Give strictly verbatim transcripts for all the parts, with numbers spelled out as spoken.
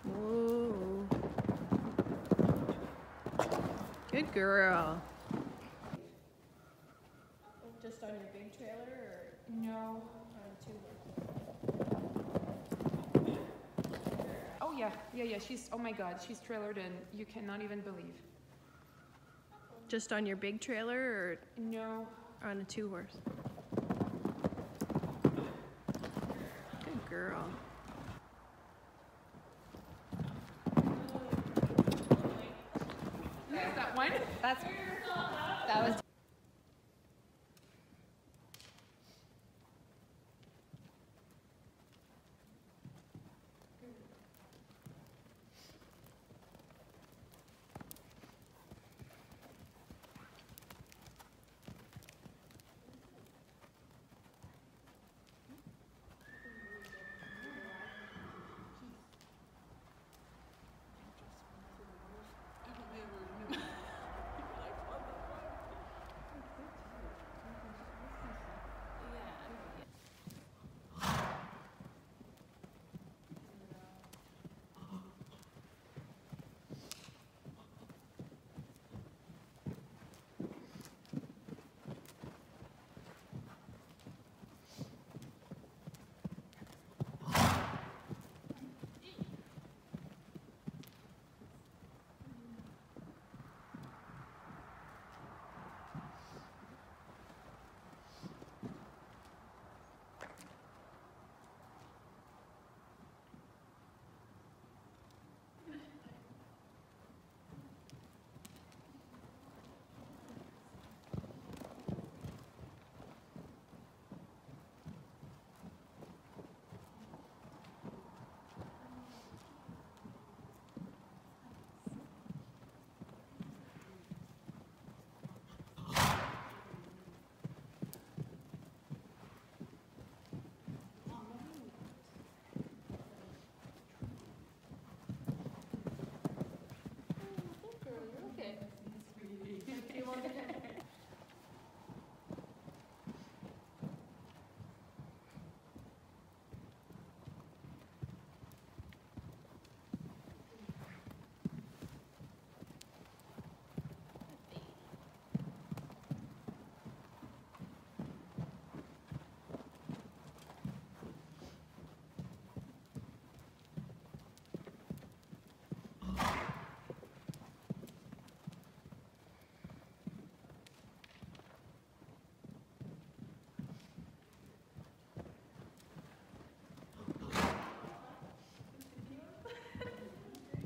Whoa. Good girl. Just on your big trailer or? No. On two? Oh yeah, yeah, yeah. She's, oh my God, she's trailered in. You cannot even believe. Just on your big trailer or No. on a two horse? Good girl. That one? That's, that was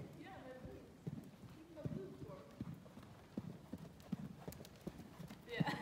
yeah.